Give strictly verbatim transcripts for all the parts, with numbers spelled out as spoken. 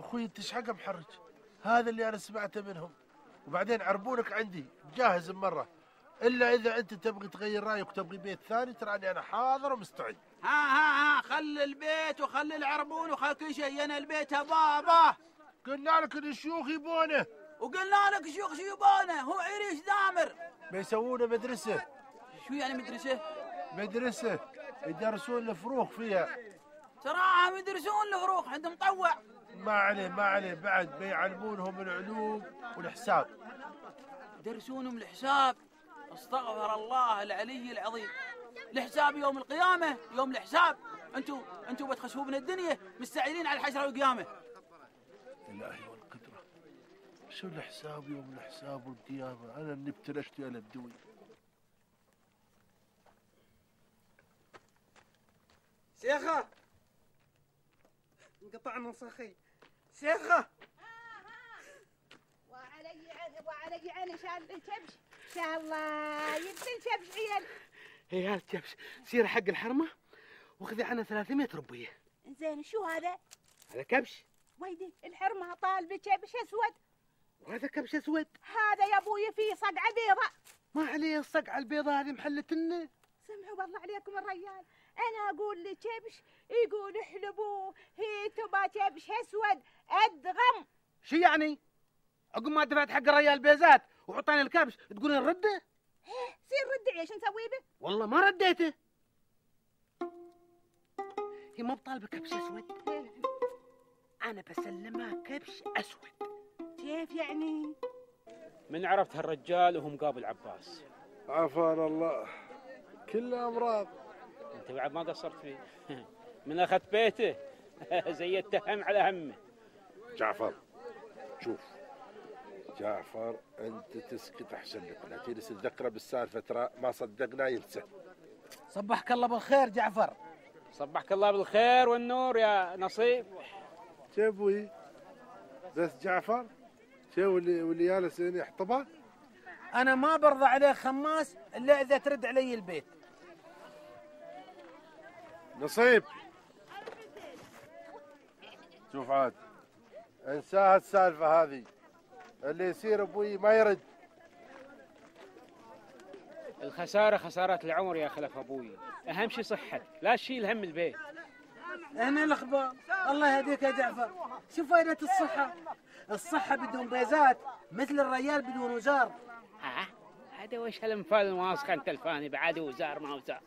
اخوي انت ايش حق محرج؟ هذا اللي انا سمعته منهم، وبعدين عربونك عندي جاهز مرة، الا اذا انت تبغي تغير رايك وتبغي بيت ثاني تراني انا حاضر ومستعد. ها ها ها خلي البيت وخلي العربون وخلي كل شيء، انا البيت بابا. قلنا لك ان الشيوخ يبونه. وقلنا لك شيوخ شو يبونه، هو عريس دامر. بيسوونه مدرسة. شو يعني مدرسة؟ مدرسة يدرسون الفروخ فيها. تراهم يدرسون الفروخ عندهم مطوع. ما عليه ما عليه، بعد بيعلمونهم العلوم والحساب. يدرسونهم الحساب؟ استغفر الله العلي العظيم. الحساب يوم القيامة، يوم الحساب. انتوا انتوا بتخسفوا من الدنيا مستعجلين على الحشرة والقيامة. الهي والقدرة، شو الحساب يوم الحساب والقيامة؟ انا اللي ابتلشت يا الدوي. شيخة انقطع نصخي. شيخة وعلي عن وعلي عن شال الكبش ان شاء الله يبدي الكبش عيال. هي هالكبش سير حق الحرمة وخذي عنها ثلاثمية ربية. زين شو هذا؟ هذا كبش. ويدي الحرمة طالبة كبش اسود. وهذا كبش اسود. هذا يا ابوي فيه صقعة بيضة. ما عليه الصقعة البيضة هذه محلتنا. سمعوا بالله عليكم الرجال، انا اقول لي كبش يقول احلبوه، هي تبى كبش اسود ادغم. شو يعني؟ عقب ما دفعت حق الرجال بيزات وحطينا الكبش تقولين رده؟ ايه سير ردعي ايش نسوي به؟ والله ما رديته. هي ما بطالبه كبش اسود، انا بسلمها كبش اسود. كيف يعني؟ من عرفت هالرجال وهو مقابل عباس؟ عافانا الله، كلها امراض. انت بعد ما قصرت فيه. من اخذت بيته زيدته هم على همه. جعفر شوف، جعفر انت تسكت احسن لك، لا تجلس تذكره بالسالفه ترى ما صدقنا ينسى. صبحك الله بالخير جعفر. صبحك الله بالخير والنور يا نصيب. شوفي بس جعفر شو واللي واللي جالس يحطبه. انا ما برضى عليه خماس الا اذا ترد علي البيت. نصيب شوف عاد انساها السالفه هذه، اللي يصير ابوي ما يرد. الخساره خسارات العمر يا خلف ابوي، اهم شيء صحتك، لا تشيل هم البيت. هنا الاخبار. الله يهديك يا جعفر، شو فائده الصحه؟ الصحه بدون بيزات مثل الريال بدون وزار. ها هذا وش هالانفال الواسخه انت الفاني بعد وزار ما وزار.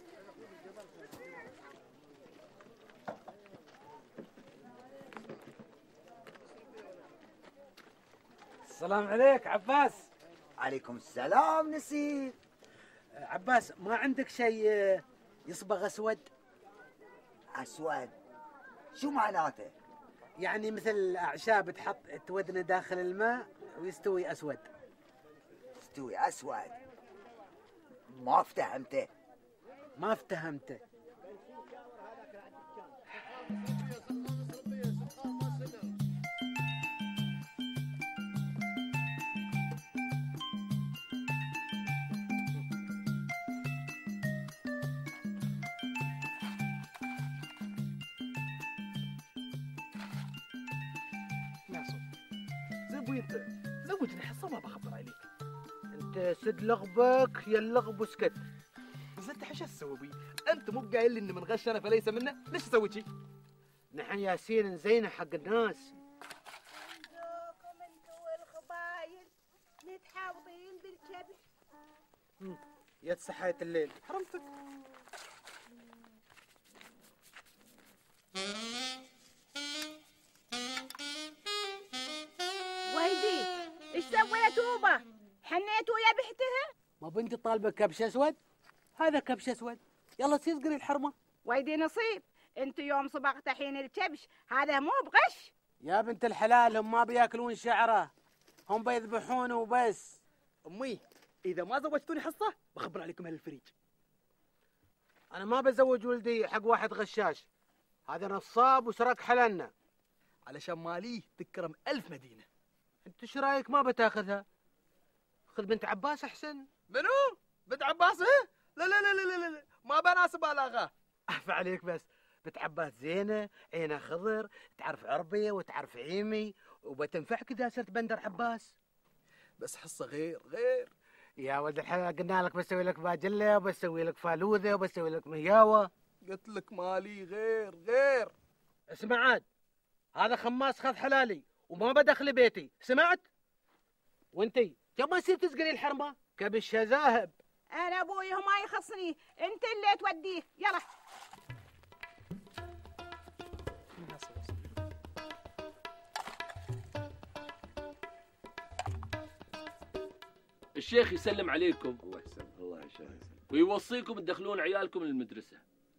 السلام عليك عباس. عليكم السلام نسير. عباس ما عندك شيء يصبغ اسود؟ اسود شو معناته؟ يعني مثل اعشاب تحط تودنه داخل الماء ويستوي اسود. يستوي اسود؟ ما افتهمته. ما افتهمته. انت زوجني حصه ما بخبر عليك. انت سد لغبك يا اللغب وسكت. بس انت حش تسوي بي؟ انت مو قايل لي ان من غشنا فليس منا؟ ليش تسوي شي؟ نحن ياسين نزينه حق الناس. ذوقكم انتو والخبايل متحوطين بالكبش. يا صحية الليل حرمتك. ويدي ايش سويتوا به؟ حنيتوا يا بحتها؟ ما بنتي طالبه كبش اسود؟ هذا كبش اسود، يلا تصير قري الحرمه. ويدي نصيب، انت يوم صبغت حين الكبش هذا مو بغش. يا بنت الحلال هم ما بياكلون شعره، هم بيذبحونه وبس. امي اذا ما زوجتوني حصه بخبر عليكم هالفريج. انا ما بزوج ولدي حق واحد غشاش، هذا نصاب وسرق حلالنا. علشان ماليه تكرم ألف مدينه. انت ايش رايك ما بتاخذها؟ خذ بنت عباس احسن. منو؟ بنت عباس؟ لا لا لا لا لا ما بناسب الاغاه. اعفى عليك بس، بنت عباس زينه، عينها خضر، تعرف عربي وتعرف عيمي، وبتنفعك اذا صرت بندر عباس. بس حصه غير غير يا ولد الحلال، قلنا لك بسوي لك باجله وبسوي لك فالوذه وبسوي لك مهياوه. قلت لك مالي غير غير. اسمع عاد، هذا خماس خذ حلالي وما بدخل بيتي، سمعت؟ وانتي كم ما يصير تسقني الحرمه؟ كبش ذاهب. انا ابوي ما يخصني، انت اللي توديه. يلا الشيخ يسلم عليكم. الله يسلمك. الله يسلمك. ويوصيكم تدخلون عيالكم للمدرسة.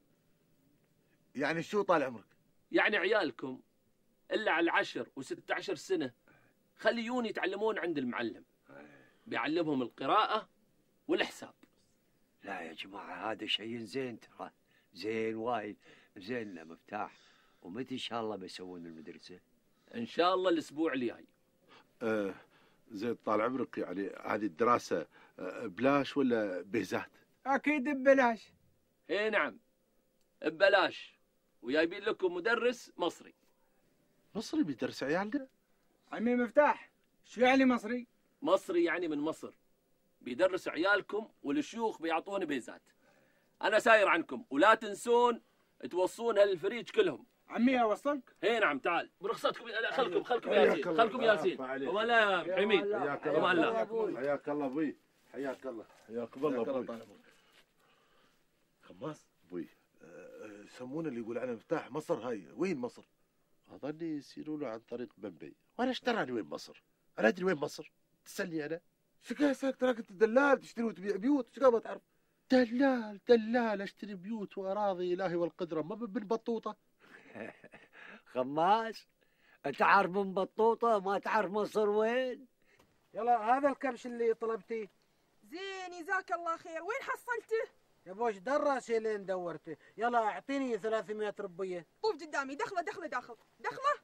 يعني شو طال عمرك؟ يعني عيالكم إلا على العشر وستة عشر سنة خليون يتعلمون عند المعلم، بيعلمهم القراءة والحساب. لا يا جماعة هذا شيء زين، ترى زين وايد زين. مفتاح، ومتى إن شاء الله بيسوون المدرسة؟ إن شاء الله الأسبوع الجاي. آه زين طال عمرك، يعني هذه الدراسة آه بلاش ولا بيزات؟ اكيد ببلاش. إيه نعم ببلاش، وجايبين لكم مدرس مصري. مصري بيدرس عيالنا؟ عمي مفتاح، شو يعني مصري؟ مصري يعني من مصر، بيدرس عيالكم والشيوخ بيعطون بيزات. أنا ساير عنكم، ولا تنسون توصونها للفريج كلهم. عمي اوصلك؟ اي نعم تعال برخصتكم. خلكم خلكم ياسين، خلكم ياسين. ولا يا حميد. حياك الله. حياك الله ابوي. حياك الله. حياك الله ابوي. خماس ابوي يسمونه اللي يقول عنه مفتاح مصر. هاي وين مصر؟ اظني يسيروا له عن طريق بمبي. وانا ايش تراني وين مصر؟ انا ادري وين مصر؟ تسالني انا؟ شكاسك تراك انت دلال تشتري وتبيع بيوت، شو ما تعرف؟ دلال دلال اشتري بيوت واراضي الهي والقدره، ما من بطوطه. خماس، انت عارف من بطوطة ما تعرف مصر وين؟ يلا هذا الكبش اللي طلبتيه. زين جزاك الله خير، وين حصلته؟ يا بوش دراسي لين دورته. يلا اعطيني ثلاثمية ربية. طوف قدامي، دخله دخله داخل دخله.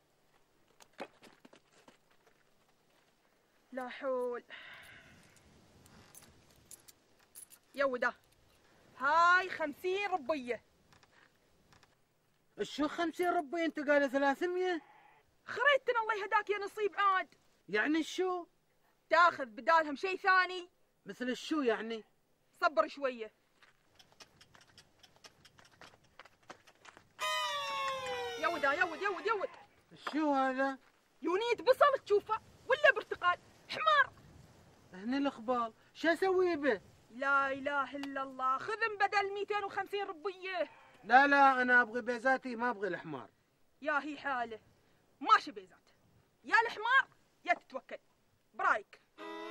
لا حول. يوده هاي خمسين ربية. شو خمسين ربية؟ انت قال ثلاثمية؟ خريتنا الله يهداك يا نصيب عاد. يعني شو؟ تاخذ بدالهم شيء ثاني. مثل الشو يعني؟ صبر شوية. يودا يود يود يود. شو هذا؟ يونيت بصل تشوفه ولا برتقال؟ حمار. هني الاخبار، شو اسوي به؟ لا اله الا الله، خذ بدل مئتين وخمسين ربية. لا لا انا ابغي بيزاتي، ما ابغي الحمار. يا هي حاله، ماشي بيزات، يا الحمار يا تتوكل، برايك.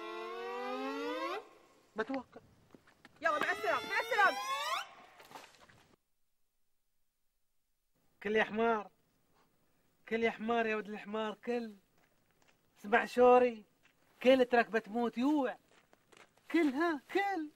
بتوكل. يلا مع السلامة مع السلامة. كل يا حمار، كل يا حمار يا ولد الحمار، كل. اسمع شوري، كل تراك بتموت يوع. كل ها كل.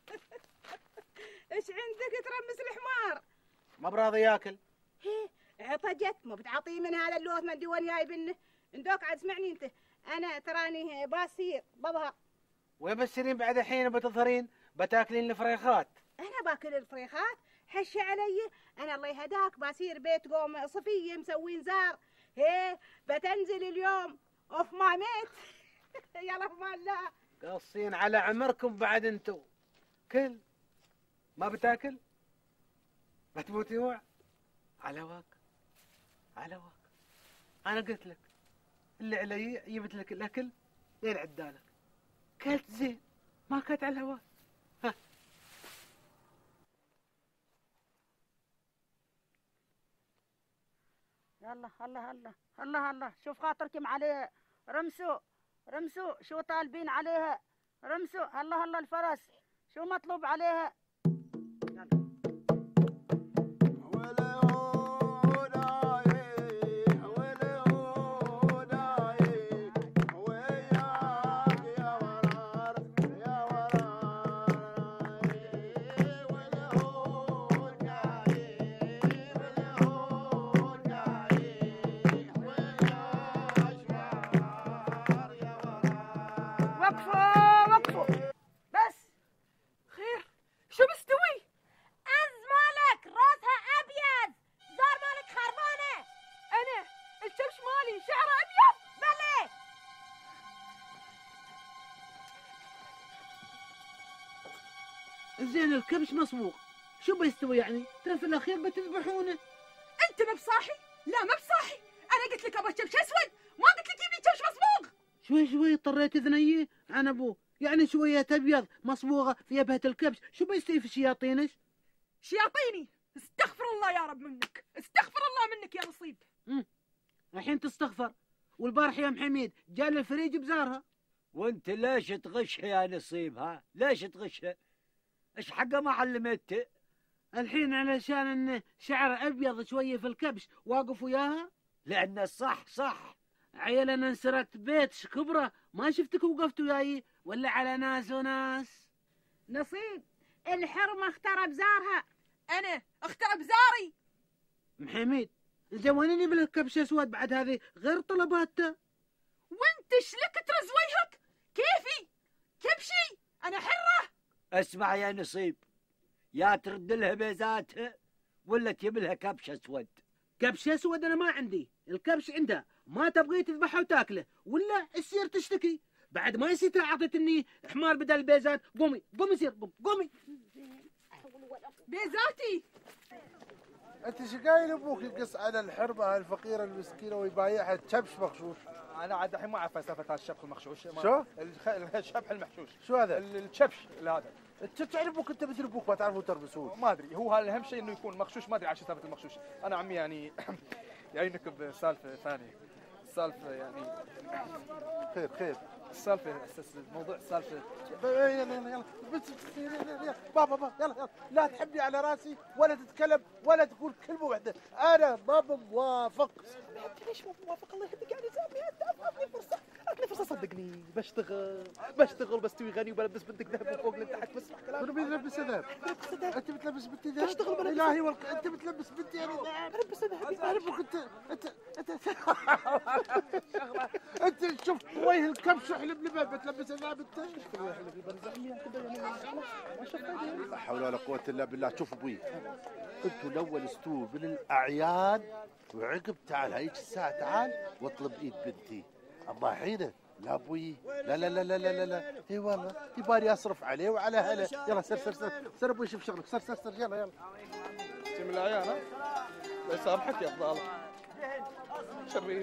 ايش عندك ترمس الحمار؟ ما براضي ياكل. هي عطجت، ما بتعطيه من هذا اللوث من ديوان جايبنه. اندوك عاد اسمعني انت، انا تراني باسير بظهر. وين بسرين بعد الحين بتظهرين؟ بتاكلين الفريخات. انا باكل الفريخات؟ حش علي، انا الله يهداك بصير بيت قوم صفيه مسوين زار. هيه بتنزل اليوم اوف ما ميت. يلا في الله. قاصين على عمركم بعد انتو. كل ما بتاكل بتموت يوع. على واك على واك. انا قلت لك اللي علي جبت لك الاكل لين عدالك. كلت زين ما كلت على الهواء. ها يلا الله الله الله الله، شوف خاطركم عليها. رمسوا رمسوا، شو طالبين عليها؟ رمسوا الله الله. الفرس شو مطلوب عليها؟ زين الكبش مصبوغ، شو بيستوي يعني؟ ترى في الاخير بتذبحونه. انت ما بصاحي؟ لا ما بصاحي، انا قلت لك ابغى كبش اسود، ما قلت لك يبي كبش مصبوغ. شوي شوي اضطريت اذنيه عن ابوه، يعني شويه ابيض مصبوغه في يبهه الكبش، شو بيستوي في شياطينش؟ شياطيني؟ استغفر الله يا رب منك، استغفر الله منك يا نصيب. امم الحين تستغفر، والبارح يا محميد جاء الفريج بزارها. وانت ليش تغشها يا نصيب؟ ها ليش تغشها؟ ايش حقه ما علمته؟ الحين علشان انه شعر ابيض شويه في الكبش واقف وياها. لانه صح صح. عيل انا انسرقت بيت شكبره، ما شفتك وقفت وياي ولا على ناس وناس. نصيب الحرمه اختار بزارها. انا اختار بزاري. محميد زوانيني بالكبش اسود بعد، هذه غير طلباته. وانت شلك ترز وجهك؟ كيفي كبشي انا حره. اسمع يا نصيب، يا ترد لها بيزاتها ولا تجيب لها كبش اسود. كبش اسود انا ما عندي، الكبش عندها، ما تبغي تذبحه وتاكله ولا تصير تشتكي. بعد ما يصير اعطيتني حمار بدل البيزات. قومي قومي سير قومي قومي. بيزاتي انت شو قايل ابوك يقص على الحرمه الفقيره المسكينه ويبايعها كبش مغشوش؟ انا عاد الحين ما اعرف فلسفه هذا الشبح المخشوش. شو؟ الخ... الشبح المحشوش. شو هذا؟ الشبش هذا. انت تعرف ابوك، انت مثل ابوك ما تعرفوا تربسون. ما ادري، هو اهم شيء انه يكون مخشوش، ما ادري عن شو سالفه المخشوش. انا عمي يعني يعينك بسالفه ثانيه، السالفه يعني خير خير السالفه موضوع السالفه. يلا يلا يلا يلا بابا بابا يلا يلا، لا تحبني على راسي ولا تتكلم ولا تقول كلمه واحده، انا ما موافق. ليش مو موافق؟ الله يهديك يعني زعمي، اعطني فرصه، اعطني فرصه صدقني. بشتغل بشتغل بستوي غني وبلبس بنتك ذهب من فوق لتحت، بسمع كلامي. منو بيلبس ذهب؟ انت بتلبس بنتي ذهب؟ بشتغل بلبس الهي والك... انت بتلبس بنتي انا ذهب؟ بلبس ذهب. تعرفك انت انت انت انت شوف وجه الكبش وحلب لبن بتلبس ذهب انت؟ لا حول ولا قوة الا بالله. شوف ابوي، انتوا الاول استووا من الاعياد وعقب تعال هيك الساعة تعال واطلب ايد بنتي، اما حينه لا ابوي لا لا لا لا لا لا لا اي والله يبالي اصرف عليه وعلى هلا. يلا سر سر سر سر ابوي شوف شغلك، سر سر سر يلا يلا. من العيان ها؟ لا يسامحك يا فضاله. شريف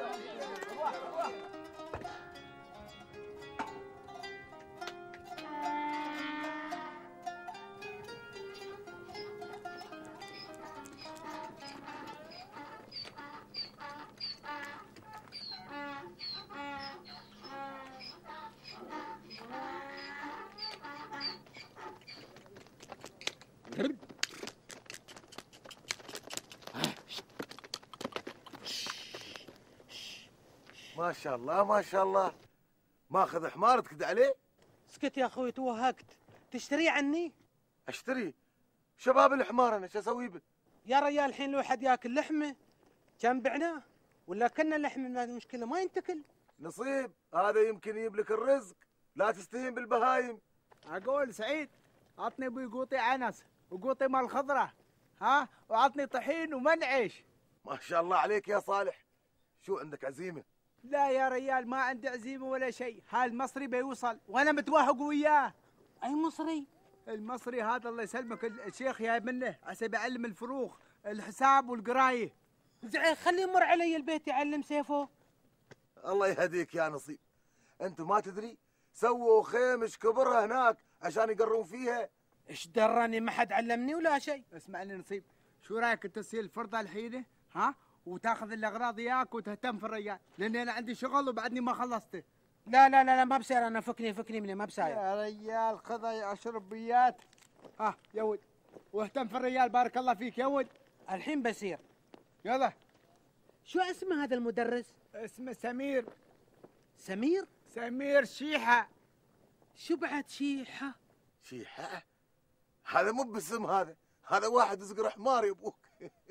ما شاء الله ما شاء الله، ماخذ حمار تكد عليه؟ اسكت يا اخوي توهقت، تشتريه عني؟ اشتري شباب الحمار انا شو اسوي به؟ يا ريال الحين لو حد ياكل لحمه كم بعناه؟ ولا كنا اللحم ما مشكله ما ينتكل. نصيب هذا يمكن يجيب لك الرزق، لا تستهين بالبهايم. اقول سعيد عطني ابوي قوطي عنس وقوطي مال خضره، ها، وعطني طحين ومنعش. ما شاء الله عليك يا صالح، شو عندك عزيمه؟ لا يا ريال ما عندي عزيمه ولا شيء، هالمصري بيوصل وانا متوهق وياه. اي مصري؟ المصري هذا الله يسلمك الشيخ جايب منه عسى بيعلم الفروخ الحساب والقرايه. زين خليه يمر علي البيت يعلم سيفه. الله يهديك يا نصيب، انتم ما تدري سووا خيمش كبرها هناك عشان يقرون فيها. ايش دراني ما حد علمني ولا شيء. اسمعني نصيب، شو رايك تصير الفرضه الحينه، ها، وتاخذ الاغراض اياك وتهتم في الرجال، لان انا عندي شغل وبعدني ما خلصته. لا لا لا, لا ما بصير، انا فكني فكني مني ما بصاير. يا ريال خذ عشر بيات، ها يا ود، واهتم في الرجال بارك الله فيك يا ود. الحين بصير. يلا. شو اسمه هذا المدرس؟ اسمه سمير. سمير؟ سمير شيحة. شو بعد شيحة؟ شيحة؟ هذا مو باسم، هذا هذا واحد يصقر حمار يا ابوك.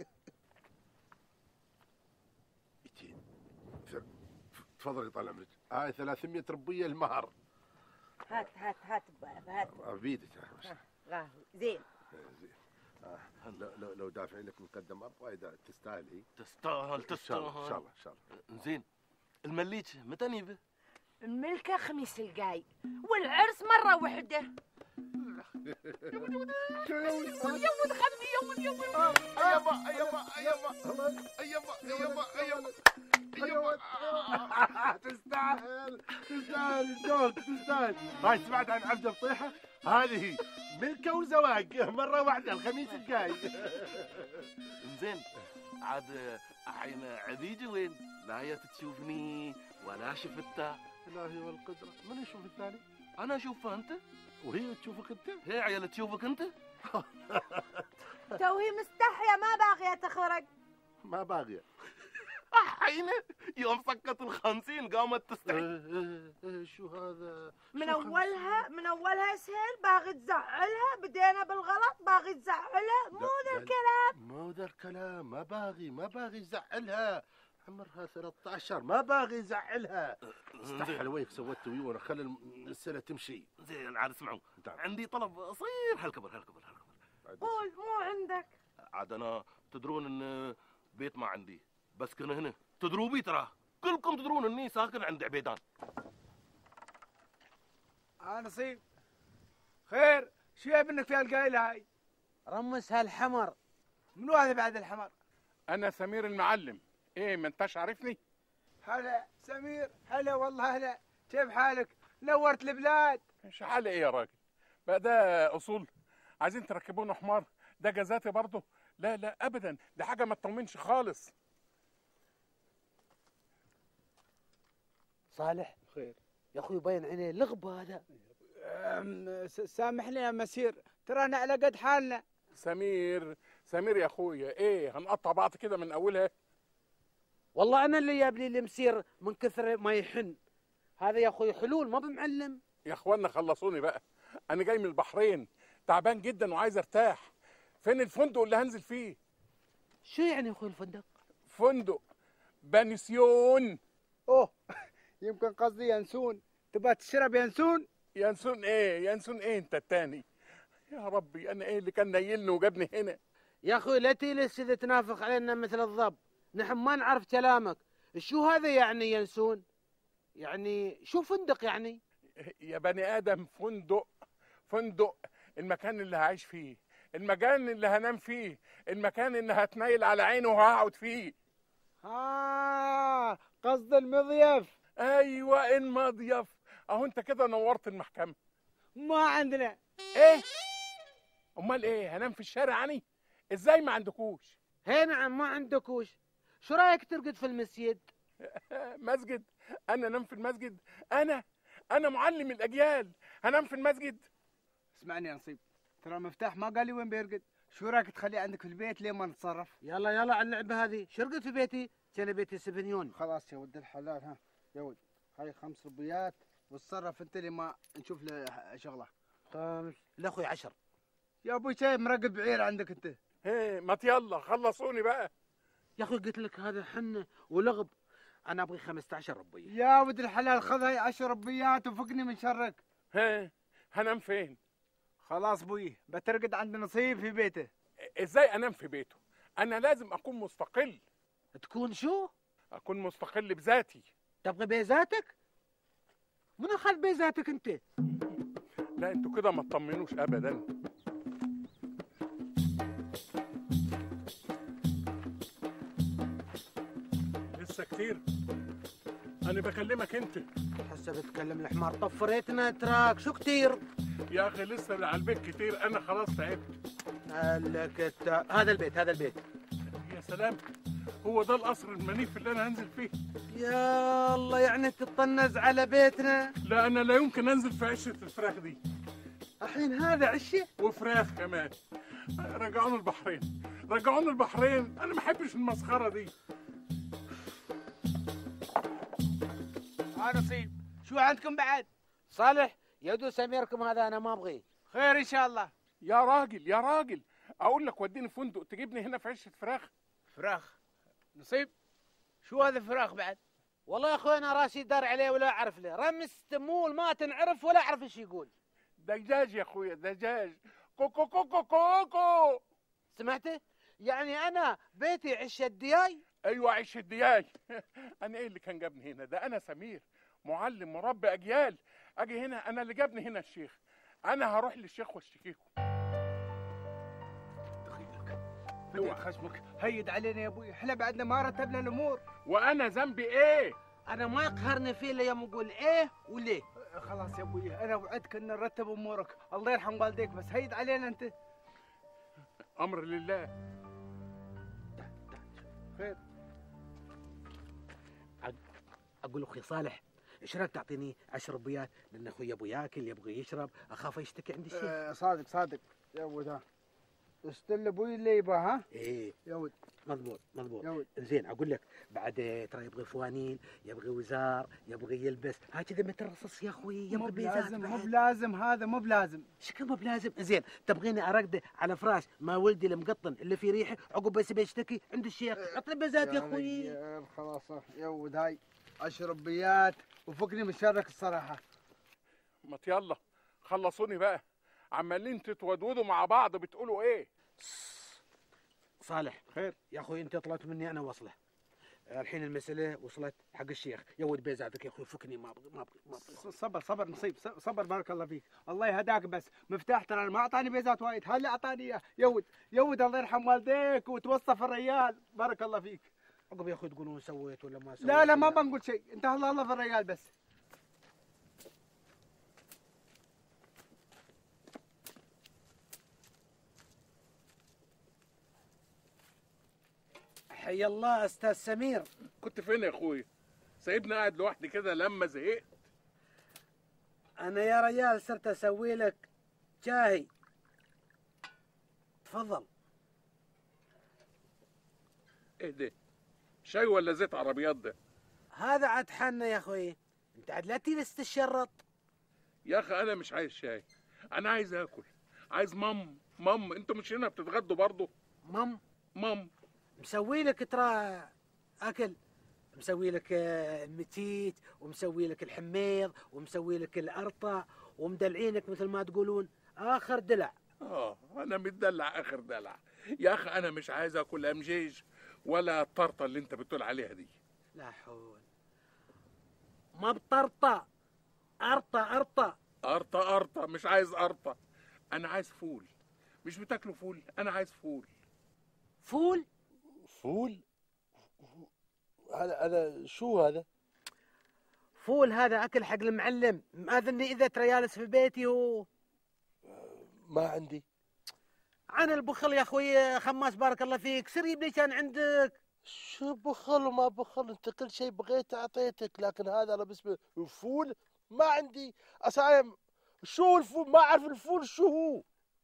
تفضل طال عمرك، هاي ثلاثمية ربية المهر. هات هات هات هات بيدك. ها زين. زين. آه. لو لو لو دافع لك مقدم ابغى اذا تستاهل. اي تستاهل تستاهل ان شاء الله ان شاء الله. زين المليك متى نيبه؟ الملكة خميس الجاي والعرس مرة واحدة. يمد خلني يمد يمد يابا يابا يابا يابا يابا يابا يابا تستاهل تستاهل الدوق تستاهل. هاي سمعت عن عبد الطيحة؟ هذه ملكة وزواج مرة واحدة الخميس الجاي. زين عاد الحين عديجي وين؟ لا يا تشوفني ولا شفتها. الهي والقدرة، من يشوف الثاني؟ انا اشوفها انت وهي تشوفك انت؟ هي عيال تشوفك انت. توهي مستحية ما باغية تخرج. ما باغية. الحين يوم سكت الخمسين قامت تستحي. شو هذا؟ من اولها من اولها سهل باغي تزعلها، بدينا بالغلط باغي تزعلها، مو ذا الكلام. مو ذا الكلام، ما باغي ما باغي يزعلها، عمرها ثلاثة عشر ما باغي يزعلها. استحى لويك سويت وي وانا خلي السنة تمشي. زين عاد اسمعوا، عندي طلب صغير هالكبر هالكبر هالكبر. قول مو عندك. عاد انا تدرون ان بيت ما عندي بسكن هنا، تدروا بي ترى كلكم تدرون اني ساكن عند عبيدان. اه نصيب خير، شو ابنك في القايله هاي؟ رمس هالحمر. منو هذا بعد الحمر؟ انا سمير المعلم. ايه ما انتش عارفني؟ هلا سمير، هلا والله هلا، كيف حالك؟ نورت البلاد. ايش حالي ايه يا راجل؟ بقى ده اصول؟ عايزين تركبونا حمار؟ ده جزاتي برضه؟ لا لا ابدا، دي حاجه ما تطمنش خالص. صالح خير يا اخوي، باين عينيه لغب هذا. سامحني يا مسير، ترانا على قد حالنا. سمير سمير يا اخويا، ايه هنقطع بعض كده من اولها؟ والله انا اللي جاب لي المسير من كثر ما يحن. هذا يا اخوي حلول ما بمعلم. يا اخوانا خلصوني بقى، انا جاي من البحرين تعبان جدا وعايز ارتاح. فين الفندق اللي هنزل فيه؟ شو يعني يا اخوي الفندق؟ فندق بنسيون. اوه يمكن قصدي ينسون. تبغى تشرب ينسون؟ ينسون ايه ينسون ايه انت التاني؟ يا ربي انا ايه اللي كان نايلني وجابني هنا؟ يا اخوي لا تجلس اذا تنافق علينا مثل الضب، نحن ما نعرف كلامك. شو هذا يعني ينسون؟ يعني شو فندق يعني؟ يا بني ادم فندق، فندق المكان اللي هعيش فيه، المكان اللي هنام فيه، المكان اللي هتنيل على عيني وهقعد فيه. اه قصد المضيف. ايوه المضيف. اهو انت كده نورت المحكمه. ما عندنا. ايه امال ايه؟ هنام في الشارع يعني؟ ازاي ما عندكوش؟ هي نعم ما عندكوش. شو رايك ترقد في المسجد؟ مسجد؟ انا انام في المسجد؟ انا انا معلم الاجيال هنام في المسجد؟ اسمعني يا نصيب، ترى مفتاح ما قال لي وين بيرقد. شو رايك تخليه عندك في البيت لين ما نتصرف؟ يلا يلا على اللعبه هذه. شرقد في بيتي؟ كان بيتي سبنيون. خلاص يا ولد الحلال. ها يا ولد هاي خمس ربيات وتصرف انت لما نشوف له شغله. خمس لا اخوي عشر. يا ابوي شايف مرقب بعير عندك انت. ايه ما يلا خلصوني بقى. يا اخوي قلت لك هذا حنه ولغب. انا ابغي خمسة عشر ربيه. يا ولد الحلال خذ هاي عشر ربيات وفقني من شرك. ها هنام فين؟ خلاص بوي بترقد عند نصيب في بيته. ازاي انام في بيته؟ انا لازم اكون مستقل. تكون شو؟ اكون مستقل بذاتي. تبغي بذاتك؟ من اخذ بذاتك انت؟ لا انتوا كده ما تطمنوش ابدا. لسه كتير. انا بكلمك انت. هسه بتكلم الحمار. طفريتنا تراك. شو كتير؟ يا اخي لسه على البيت كتير، انا خلاص تعبت. لك هذا البيت هذا البيت. يا سلام، هو ده القصر المنيف اللي انا هنزل فيه؟ يا الله يعني تطنز على بيتنا؟ لا انا لا يمكن انزل في عشه الفراخ دي. الحين هذا عشه وفراخ كمان. رجعوني البحرين، رجعوني البحرين، انا ما احبش المسخره دي. ها نصيب، شو عندكم بعد؟ صالح يدو سميركم هذا انا ما ابغيه. خير ان شاء الله. يا راجل يا راجل، اقول لك وديني فندق تجيبني هنا في عشه فراخ؟ فراخ نصيب؟ شو هذا فراخ بعد؟ والله يا اخوي انا راسي دار عليه ولا اعرف له. رمس تمول ما تنعرف ولا اعرف ايش يقول. دجاج يا اخويا دجاج. كوكو كوكو كوكو. سمعته؟ يعني انا بيتي عشه دياي؟ ايوه عشه دياي. انا ايه اللي كان جابني هنا؟ ده انا سمير معلم مربي اجيال. اجي هنا انا اللي جابني هنا الشيخ. انا هروح للشيخ واشتكيكم. فتح خشمك، هيد علينا يا ابوي، احنا بعدنا ما رتبنا الامور. وانا ذنبي ايه؟ انا ما يقهرني فيه الا يوم اقول ايه وليه. خلاص يا ابوي انا وعدك ان نرتب امورك، الله يرحم والديك، بس هيد علينا انت. امر لله. خير. اقول اخوي صالح ايش رايك تعطيني عشر ربيات، لان اخوي يبغى ياكل يبغى يشرب، اخاف يشتكي عند الشيخ. آه صادق صادق يا ابو ذا، استل ابوي اللي يبغى. ها ايه يا ولد مضبوط مضبوط. يا ولد زين اقول لك بعد ترى يبغى فوانين، يبغى وزار، يبغى يلبس، ها كذا مترصص يا اخوي، مو يبغى بيزات بلازم مو بعد. بلازم هذا مو بلازم. شكل مو بلازم. زين تبغيني ارقده على فراش ما ولدي المقطن اللي فيه ريحه، عقب بس بيشتكي عند الشيخ، عطني بيزات يا اخوي. يا خلاص يا ولد هاي عشر ربيات وفكني من شرك الصراحه. ما يلا خلصوني بقى، عمالين تتودودوا مع بعض بتقولوا ايه؟ صالح خير يا اخوي، انت طلعت مني انا واصله. الحين المساله وصلت حق الشيخ، يا ولد بيزاتك يا اخوي، فكني ما ابغي ما ابغي ما ابغي. صبر صبر نصيب، صبر بارك الله فيك، الله يهداك. بس مفتاح ترى ما اعطاني بيزات وايد، هذا اللي اعطاني اياه. يا ولد يا ولد الله يرحم والديك وتوصف الريال، بارك الله فيك. عقب يا اخوي تقولون سويت ولا ما سويت؟ لا لا ما بنقول شيء، انت الله الله في الريال بس. حي الله استاذ سمير. كنت فين يا اخوي؟ سايبني قاعد لوحدي كده لما زهقت. انا يا ريال صرت اسوي لك شاي، تفضل. ايه ده؟ شاي ولا زيت عربيات ده؟ هذا عاد حنا يا اخوي، انت عاد لا تجلس تتشرط. يا اخي انا مش عايز شاي، انا عايز اكل، عايز مام مام. انتوا مش هنا بتتغدوا برضه؟ مام مام مسوي لك ترى اكل، مسوي لك المتيت ومسوي لك الحميض ومسوي لك الارطع ومدلعينك مثل ما تقولون اخر دلع. اه انا متدلع اخر دلع. يا اخي انا مش عايز اكل امجيج ولا الطرطه اللي انت بتقول عليها دي. لا حول. ما بطرطه، ارطه ارطه ارطه ارطه. مش عايز ارطه، انا عايز فول. مش بتاكلوا فول؟ انا عايز فول. فول فول؟ هذا هذا شو هذا؟ فول هذا اكل حق المعلم. هذا اني اذا ترى جالس في بيتي و ما عندي. عن البخل يا اخوي خماس بارك الله فيك، سريب لي كان عندك. شو بخل وما بخل، انت كل شيء بغيت اعطيتك، لكن هذا انا باسمه فول ما عندي. اسايم شو الفول؟ ما اعرف الفول شو هو.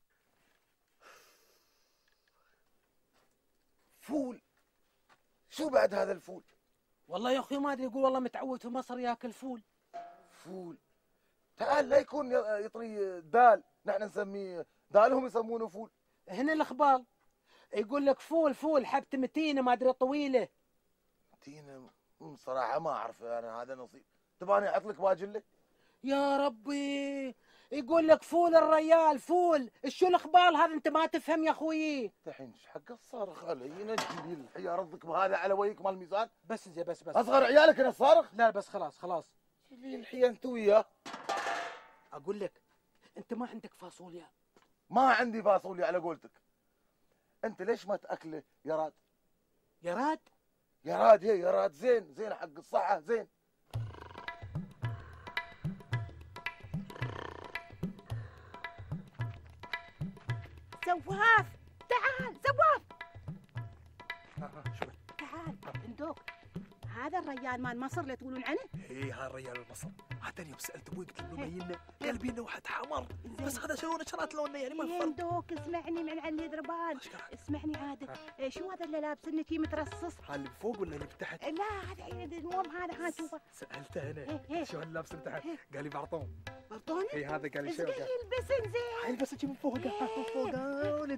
فول؟ شو بعد هذا الفول؟ والله يا اخوي ما ادري، يقول والله متعود في مصر ياكل فول. فول؟ تعال لا يكون يطري دال، نحن نسميه دالهم يسمونه فول. هنا الاخبار يقول لك فول فول حبة متينه ما ادري طويله. متينه؟ صراحه ما اعرف انا، هذا نصيب. تبغاني احط لك باجله؟ يا ربي يقول لك فول الريال فول. شو الاخبار هذا انت ما تفهم يا اخوي. الحين ايش حق الصارخ علي؟ نجي لي الحياه رضك بهذا على وجهك مال الميزان. بس زي بس بس اصغر عيالك انا الصارخ؟ لا بس خلاص خلاص. لي الحياه انت وياه. اقول لك انت ما عندك فاصوليا؟ ما عندي فاصوليا على قولتك. انت ليش ما تاكله يا راد؟ يا راد؟ يا راد هي يا راد زين زين حق الصحه زين. سواف تعال سواف. شو تعال اندوك، هذا الريال مال مصر اللي تقولون عنه؟ ايه ها الريال المصر. حتى اليوم سالت ابوي قلت له مبيننا قال بينا واحد حمر، بس هذا شلون نشرات لونه يعني ما فرق. اندوك اسمعني من علي دربان، اسمعني عادل. إيه شو هذا اللي لابس انك مترصص؟ هذا اللي بفوق ولا اللي بتحت؟ لا هذا المهم هذا ها شوفه. سالته انا إيه إيه. شو اللي لابس تحت؟ قال لي برطون. برطون؟ اي هذا قال لي شو؟ قال يلبس زين. يلبس شي من فوق من فوق ولد.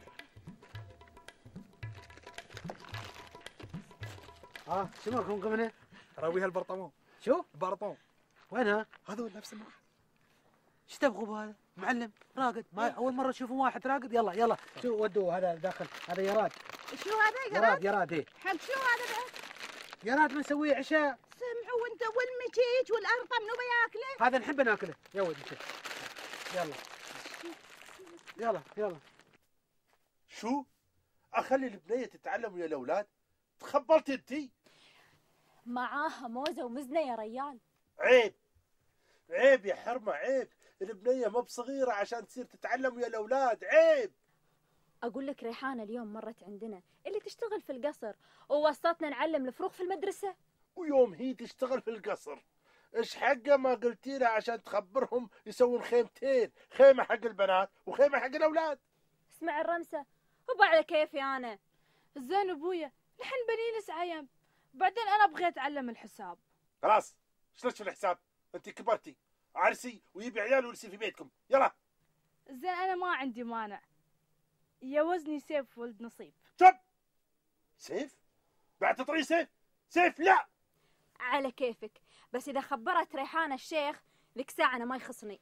ها شو مالكم قمنا؟ راويها البرطمون. شو؟ برطون. وينها؟ هذا هو نفس النوع. ايش تبغوا بهذا؟ معلم راقد، ما اول مره تشوفون واحد راقد. يلا يلا شو ودوه هذا داخل، هذا يراد. شو هذا يراد؟ يراد ايه حق شو هذا بعد؟ يراد بنسويه عشاء. سمعوا انت والمكيج والارطه منو بياكله؟ هذا نحب ناكله. يا ولد يلا يلا يلا. شو؟ اخلي البنيه تتعلم ويا الاولاد؟ تخبلت انتي؟ معاها موزه ومزنه يا ريال. عيب عيب يا حرمه، عيب. البنيه ما بصغيره عشان تصير تتعلم ويا الاولاد، عيب. اقول لك ريحانه اليوم مرت عندنا اللي تشتغل في القصر ووصتنا نعلم الفروخ في المدرسه. ويوم هي تشتغل في القصر ايش حقه ما قلتي لها عشان تخبرهم يسوون خيمتين، خيمه حق البنات وخيمه حق الاولاد؟ اسمع الرمسه وبعد كيفي انا. زين ابويا نحن بنين عيم، بعدين انا بغيت اتعلم الحساب. خلاص شلون في الحساب؟ انت كبرتي، عرسي ويبي عيال ولسي في بيتكم، يلا. زين انا ما عندي مانع، يوزني سيف ولد نصيب. شوف سيف؟ بعد تطري سيف؟ سيف لا. على كيفك، بس اذا خبرت ريحانه الشيخ ذيك ساعه انا ما يخصني.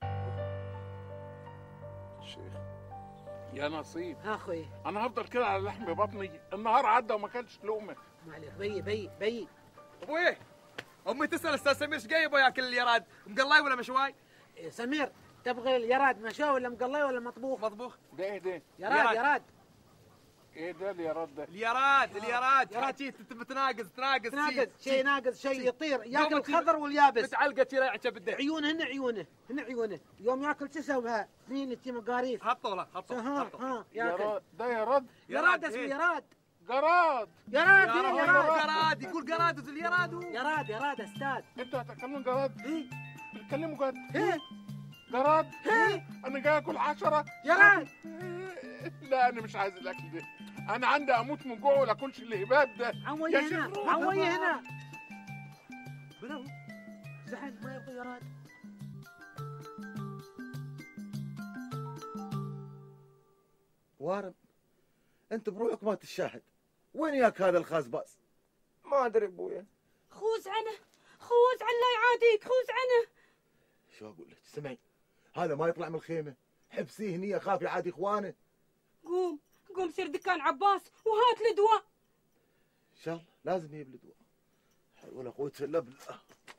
الشيخ يا نصيب. ها اخوي. انا هفضل كده على لحم بطني، النهار عدى وما كانش لقمه. ما عليك، بي بي بي. ابوي امي تسال استاذ سمير ايش جايبه ياكل اليراد؟ مقلاي ولا مشواي؟ إيه سمير تبغى اليراد مشوي ولا مقلاي ولا مطبوخ؟ مطبوخ. ده ايه ده؟ يراد يراد. ايه ده اليراد ده؟ اليراد اليراد حكيت بتناقز تناقز تناقز شيء ناقز شيء يطير، ياكل الخضر واليابس. متعلقه ترى عجب الدين. عيونه هنا عيونه هنا عيونه، يوم ياكل شو يسويها؟ اثنين التي مقاريف. حطوا له حطوا ها ها ياكل. ده يراد؟ يراد اسمه يراد. جراد يراد يا يراد جراد يقول جراد اليراد. يراد يراد استاذ. انتوا هتتكلمون جراد؟ ايه بتتكلموا جد؟ ايه جراد؟ ايه انا جاي اكل حشره؟ يراد. لا انا مش عايز الاكل ده، انا عندي اموت من جوع ولا اكلش الهباب ده. عويه هنا عويه هنا. بلو زحل ما يبغى يراد. وارم انت بروحك ما تشاهد، وين ياك هذا الخازباس؟ ما ادري ابويا. خوز عنه خوز عنه لا يعاديك، خوز عنه. شو اقول لك؟ سمعي هذا ما يطلع من الخيمه، حبسيه هني اخاف يعادي اخوانه. قوم قوم سير دكان عباس وهات لي دواء. ان شاء الله لازم يجيب لي دواء. حول ولا قوه الا بالله.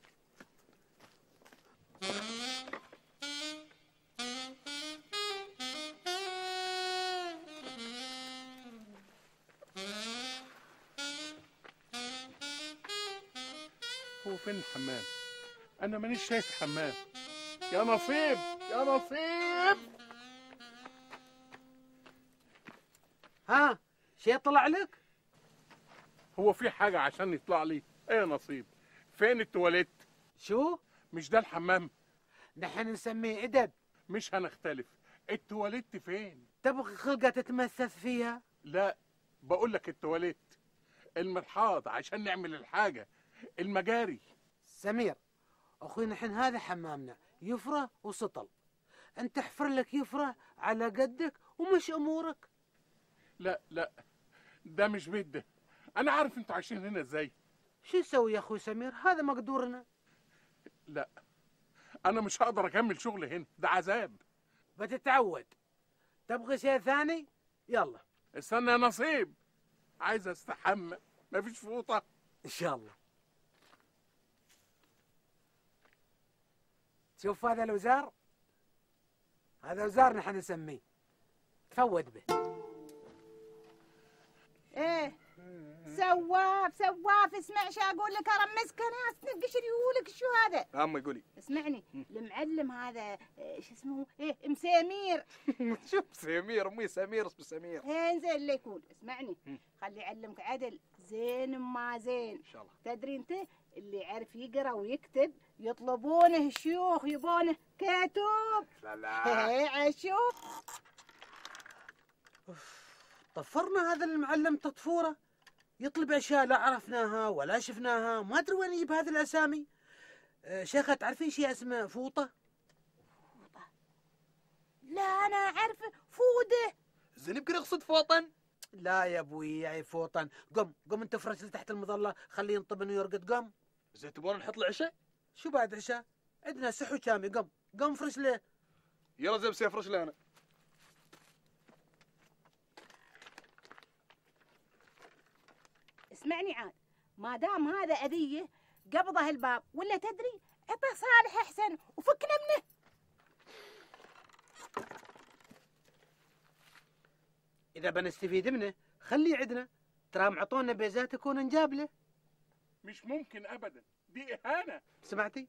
هو فين الحمام؟ أنا مانيش شايف حمام. يا نصيب يا نصيب. ها شيء طلع لك؟ هو في حاجة عشان يطلع لي؟ إيه يا نصيب؟ فين التواليت؟ شو؟ مش ده الحمام؟ نحن نسميه أدب. مش هنختلف، التواليت فين؟ تبغى خلقة تتمسس فيها؟ لا بقول لك التواليت، المرحاض عشان نعمل الحاجة، المجاري. سمير اخوي نحن هذا حمامنا يفرة وسطل، انت احفر لك يفرة على قدك ومش امورك. لا لا ده مش بيت ده، انا عارف انتوا عايشين هنا ازاي. شو نسوي يا اخوي سمير؟ هذا مقدورنا. لا انا مش هقدر اكمل شغل هنا، ده عذاب. بتتعود. تبغى شيء ثاني؟ يلا استنى يا نصيب، عايز استحمى، مفيش فوطة؟ ان شاء الله. شوف هذا الوزار، هذا وزار نحن نسميه، تفود به. ايه سواف سواف، اسمع شو اقول لك، ارمسك ناس تنقش ريولك. شو هذا؟ عمي قولي. اسمعني المعلم هذا شو اسمه ايه مسامير. شو مسامير؟ امي سمير اسمه سمير. ايه زين اللي يكون. اسمعني خلي يعلمك عدل، زين ما زين ان شاء الله. تدري انت اللي يعرف يقرا ويكتب يطلبونه الشيوخ يبونه كاتب. لا لا ايه عشوف. طفرنا هذا المعلم تطفوره، يطلب اشياء لا عرفناها ولا شفناها، ما ادري وين يجيب هذه الاسامي. أه شيخة تعرفين شيء اسمه فوطه؟ فوطه؟ لا انا اعرفه فوده. زين يمكن يقصد فوطن. لا يا ابوي يا فوطن. قم قم انت افرش تحت المظله خليه ينطبن ويرقد. قم. زين تبغون نحط له عشاء؟ شو بعد عشاء؟ عندنا سحو كامي. قم قم فرش له. يلا زين بس افرش له انا. اسمعني عاد، ما دام هذا اذيه قبضه الباب، ولا تدري عطه صالح احسن وفكنا منه. اذا بنستفيد منه خليه عندنا، ترى معطونا بيزات يكون نجاب له. مش ممكن ابدا، دي اهانه. سمعتي؟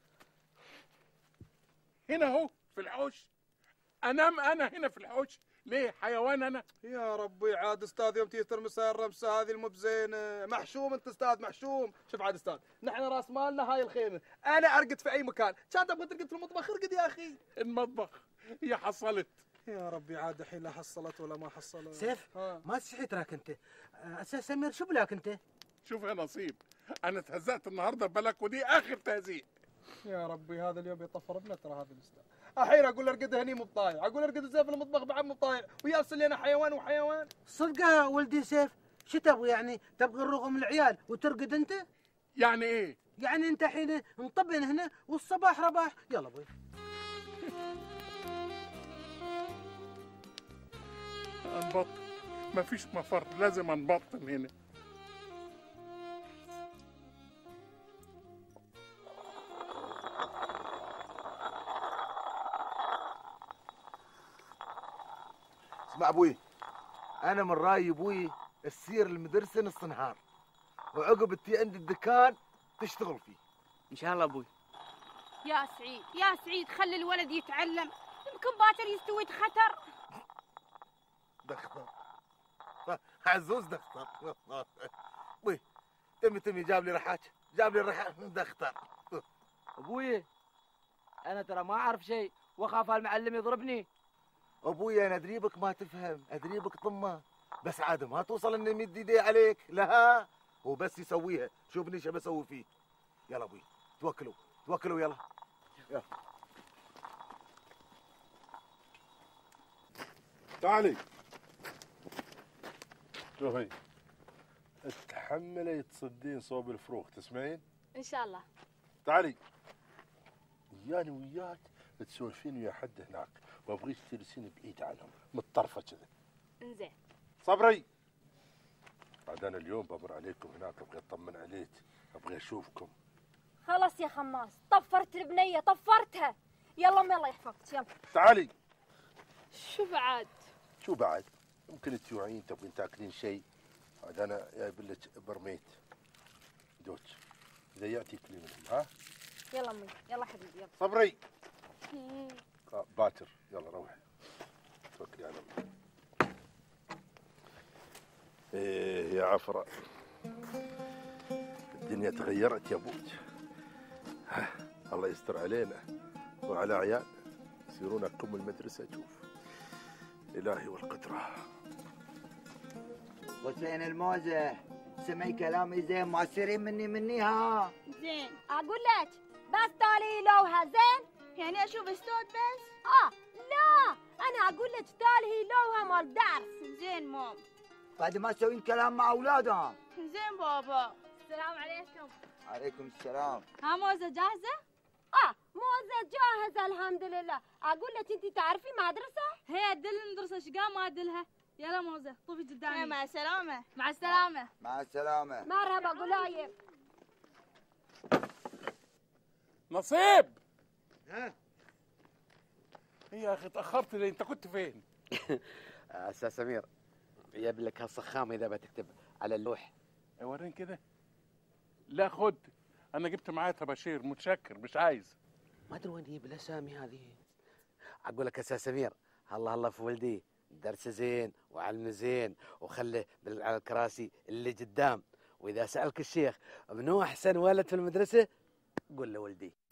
هنا اهو في الحوش، انام انا هنا في الحوش ليه؟ حيوان انا؟ يا ربي عاد استاذ يوم تيجي ترمس الرمسه هذه المو بزينه، محشوم انت استاذ محشوم. شوف عاد استاذ، نحن راس مالنا هاي الخيمه، انا ارقد في اي مكان، كان تبغى ترقد في المطبخ ارقد يا اخي. المطبخ هي حصلت. يا ربي عاد الحين لا حصلت ولا ما حصلت. سيف ما تستحي راك انت، اساس سمير شو بلاك انت؟ شوف يا نصيب، انا تهزأت النهارده بلك ودي اخر تهزيء. يا ربي هذا اليوم يطفر ابنه ترى هذا الاستاذ. الحين اقول له ارقد هني مو بطايع، اقول له ارقد ازاي في المطبخ بعد مو بطايع، ويرسل لي انا حيوان وحيوان. صدقها ولدي سيف، شو تبغى يعني؟ تبغى الرغم العيال وترقد انت؟ يعني ايه؟ يعني انت حين نطبن هنا والصباح رباح. يلا ابوي. انبطن، مفيش مفر، لازم انبطن هنا. اسمع ابوي، انا من رايي ابوي تسير المدرسه نص نهار، وعقب تي عند الدكان تشتغل فيه. ان شاء الله ابوي. يا سعيد يا سعيد خلي الولد يتعلم، يمكن باكر يستوي خطر. دختر عزوز دختر. ابوي تمي تمي جاب لي رحاج، جاب لي رحاج دختر. ابوي انا ترى ما اعرف شيء واخاف المعلم يضربني. ابوي انا ادري بك ما تفهم، ادري بك طمه، بس عاد ما توصل اني مد ايدي عليك، لا هو بس يسويها، شوفني شو بسوي فيه. يلا ابوي توكلوا توكلوا يلا يلا. تعالي شوفي، تحملي تصدين صوب الفروخ، تسمعين؟ ان شاء الله. تعالي وياني وياك تسولفين ويا حد هناك، وابغيك تجلسين بعيد عنهم متطرفه كذا. انزين. صبري، بعد انا اليوم بمر عليكم هناك، ابغى اطمن عليك، ابغى اشوفكم. خلاص يا خماس، طفرت البنيه طفرتها. يلا ام الله يحفظك يلا. تعالي. شو بعد؟ شو بعد؟ يمكن تجوعين تبغين تاكلين شيء، عاد انا جايب لك برميت دوج، اذا ياتي كلي منهم. ها؟ يلا امي يلا حبيبي يلا. صبري. آه باكر، يلا روحي توكلي على الله. ايه يا عفرة، الدنيا تغيرت يا ابوك. الله يستر علينا وعلى عيال يصيرون اكم المدرسه. شوف الهي والقدره. حسين الموزه، سمعي كلامي زين، ما تصيرين مني مني ها. زين اقول لك بس تالي لوها. زين يعني اشوف استود بس؟ اه لا انا اقول لك تالي لوها مال درس. زين مام. بعد ما تسوين كلام مع اولادها. زين بابا. السلام عليكم. عليكم السلام. ها موزه جاهزه؟ اه موزه جاهزه الحمد لله. اقول لك انت تعرفي مدرسه؟ هي ادل المدرسه ايش قام ما ادلها. يلا موزه طوفي قدامي. مع السلامه. مع السلامه. مع السلامه. مرحبا قلايب. نصيب. ها يا اخي تاخرت ليه؟ انت كنت فين؟ استاذ سمير جايب لك هالصخامه اذا بتكتب على اللوح. وريني كده. لا خد، انا جبت معايا طباشير، متشكر مش عايز. ما ادري وين يجيب الاسامي هذه. اقول لك يا استاذ سمير، الله الله في ولدي، درس زين وعلم زين، وخله على الكراسي اللي قدام، واذا سالك الشيخ منو احسن ولد في المدرسه قول له ولدي.